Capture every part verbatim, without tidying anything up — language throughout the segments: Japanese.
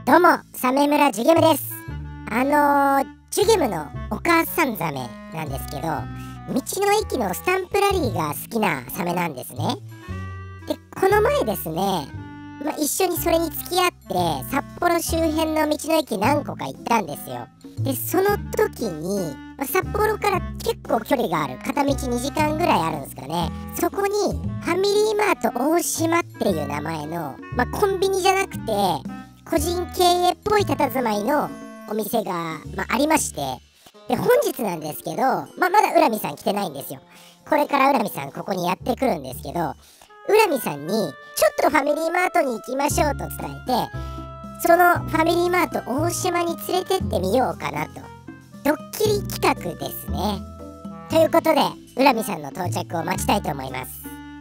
どうも、サメ村ジュゲムです。あのー、ジュゲムのお母さんザメなんですけど、道の駅のスタンプラリーが好きなサメなんですね。で、この前ですね、まあ、一緒にそれに付き合って札幌周辺の道の駅何個か行ったんですよ。で、その時に、まあ、札幌から結構距離がある、片道にじかんぐらいあるんですかね。そこにファミリーマート大島っていう名前の、まあ、コンビニじゃなくて個人経営っぽい佇まいのお店が、まあ、ありまして、で本日なんですけど、まあ、まだ浦見さん来てないんですよ。これから浦見さんここにやってくるんですけど、浦見さんにちょっとファミリーマートに行きましょうと伝えて、そのファミリーマート大島に連れてってみようかなと、ドッキリ企画ですね。ということで浦見さんの到着を待ちたいと思います。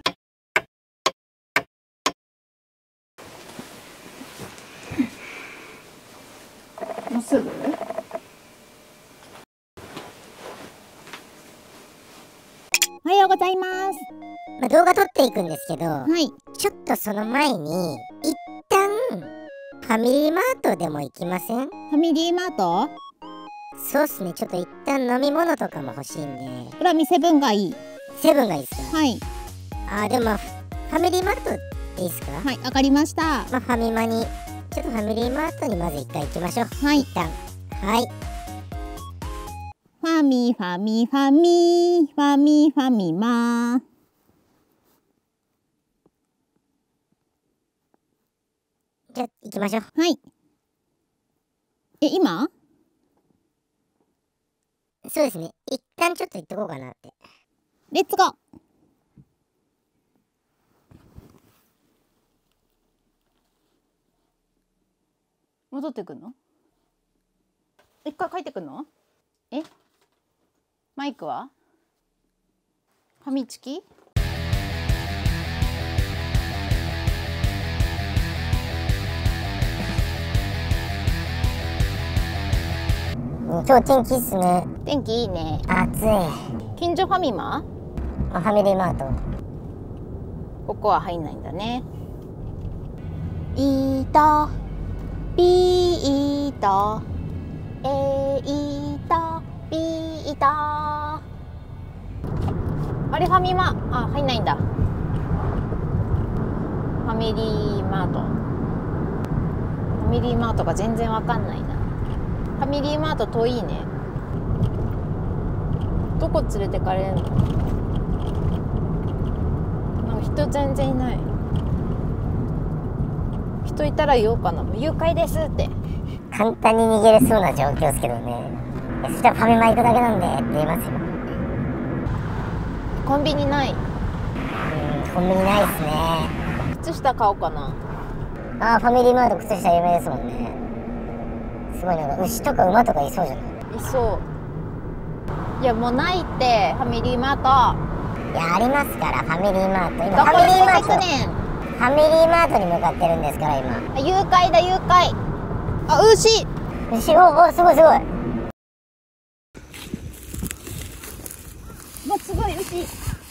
もうすぐ？おはようございます。 まあ、動画撮っていくんですけど、 はい。 ちょっとその前に一旦ファミリーマートでも行きません？ ファミリーマート？ そうっすね、ちょっと一旦飲み物とかも欲しいんで。 浦見セブンがいい。 セブンがいいっすか？ はい。 あー、でもファミリーマートでいいっすか？ はい、わかりました。 まあ、ファミマにちょっとファミリーマートにまず一回行きましょう。 はい。 一旦はい。 ファミファミファミファミファミマー。 じゃあ行きましょう。 はい。え、今？ そうですね、一旦ちょっと行ってこうかなって。 レッツゴー。戻ってくんの？一回帰ってくんの？え？マイクは？ファミチキ？ 今日天気いいっすね。 天気いいね。 暑い。 近所ファミマ？ あ、ファミリーマート。 ここは入んないんだね。いたビータえいたビータ。あれファミマ、あ、入んないんだ。ファミリーマート。ファミリーマートが全然わかんないな。ファミリーマート遠いね。どこ連れてかれるの？なんか人全然いない。人いたら言おうかな。誘拐ですって。 簡単に逃げれそうな状況ですけどね。そしたらファミマ行くだけなんでって言いますよ。 コンビニない。 うん、コンビニないっすね。 靴下買おうかな。 あー、ファミリーマート靴下有名ですもんね。すごい、なんか牛とか馬とかいそうじゃない？ いそう。いやもうないってファミリーマート。 いや、ありますからファミリーマート。今どこファミリーマート、 連れてくねん。 ファミリーマートに向かってるんですから今。 あ、誘拐だ誘拐。あ、牛。 牛、おお、すごいすごい。 もうすごい牛。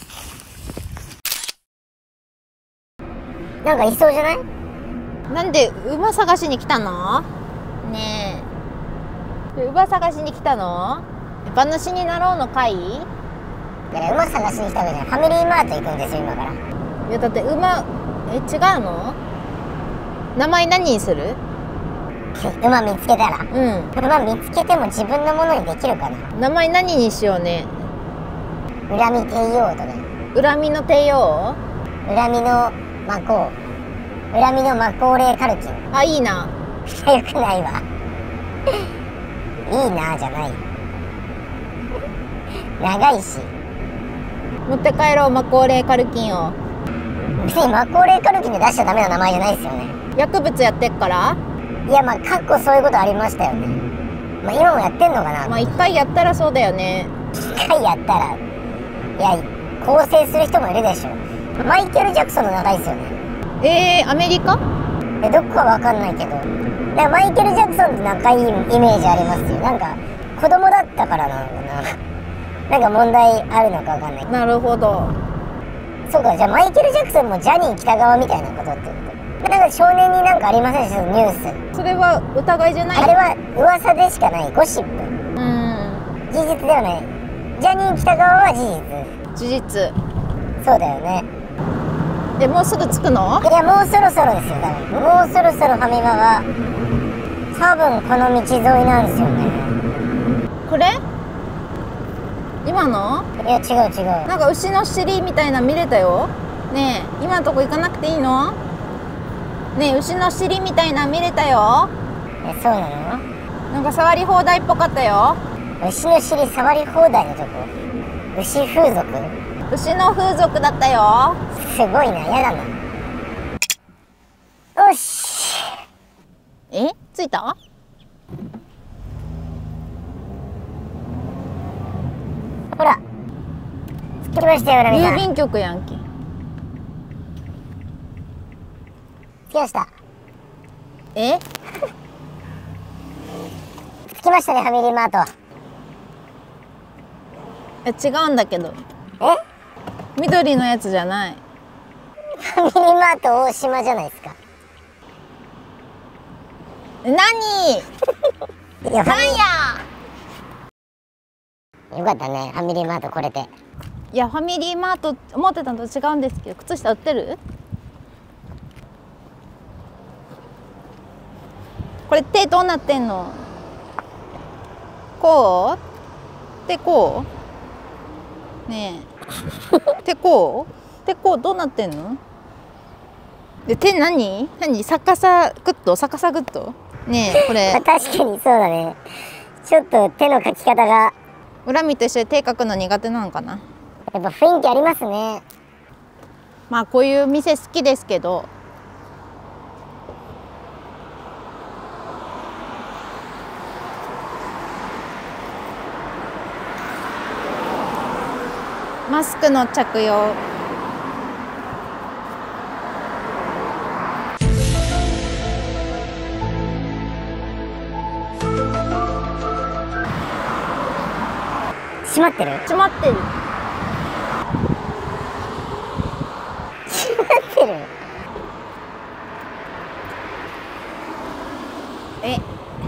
なんかいそうじゃない？ なんで馬探しに来たの？ねえ。馬探しに来たの？馬主になろうの会？いいや、馬探しに来たわけじゃない。ファミリーマート行くんですよ今から。 やだって馬、え、違うの？名前何にする？ 馬見つけたら。 うん。 馬見つけても自分のものにできるかな。 名前何にしようね。 恨み帝王とか。 恨みの帝王？ 恨みの魔法。恨みの魔法霊カルキン。 あ、いいな。 よくないわ。いいなじゃない。長いし。 持って帰ろう魔法霊カルキンを。 別に魔法霊カルキンで出しちゃダメな名前じゃないですよね。 薬物やってっから。 いや、まあ過去そういうことありましたよね。まあ今もやってんのかな。 まあ一回やったらそうだよね。 一回やったら、いや、構成する人もいるでしょ。マイケル・ジャクソンの長いですよね。 えー、アメリカ？ え、どこかわかんないけど、なんかマイケル・ジャクソンって仲いいイメージありますよ。なんか子供だったからなのかな。なんか問題あるのかわかんない。 なるほど。 そうか、じゃあマイケル・ジャクソンもジャニー喜多川みたいなことってこと。なんか少年になんかありませんでした？ニュース。 それはは疑いじゃない。 あれは噂でしかないゴシップ。 うん、 事実ではない。ジャニー喜多川は事実。 事実。 そうだよね。 でもうすぐ着くの？ いや、もうそろそろですよ。多分もうそろそろファミマは多分この道沿いなんですよね。 これ？今の？ いや、違う違う。 なんか牛の尻みたいな見れたよ。ねえ、今のとこ行かなくていいの？ねえ、牛の尻みたいな見れたよ。 え、そうなの？ なんか触り放題っぽかったよ。 牛の尻触り放題のとこ？牛風俗？ 牛の風俗だったよ。 すごいな、やだな。よし。 え、着いた？ ほら、着きましたよ、ラミさん。 郵便局やんけ。 着きました。 え？ 着きましたね、ファミリーマート。 え、違うんだけど。 え？ 緑のやつじゃない。 ファミリーマート大島じゃないですか。 何？ いや、ファなんや。 よかったね、ファミリーマート来れて。 いや、ファミリーマート思ってたのと違うんですけど、靴下売ってる？これ手どうなってんの？こう？手こう？ねえ。手こう？手こうどうなってんの？で、手何？何？逆さグッド？逆さグッド？ねえ、これ。 確かにそうだね。ちょっと手の描き方が。 恨みと一緒で手描くの苦手なのかな。 やっぱ雰囲気ありますね。 まあこういう店好きですけど。マスクの着用。 閉まってる？ 閉まってる。 閉まってる。 え。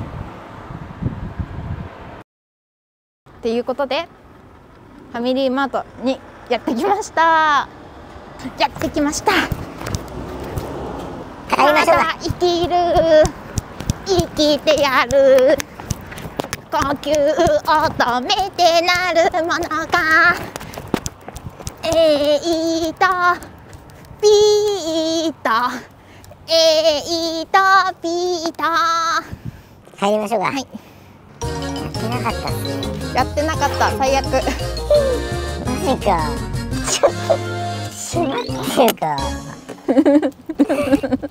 っていうことでファミリーマートにやってきました。やってきました。 帰りましょうか。 生きる生きてやる呼吸を止めてなるものかえいとピーとえいとピーと帰りましょうか。 はい。 やってなかったっすね。 やってなかった。最悪。 マジか。ちょっと閉まってるか。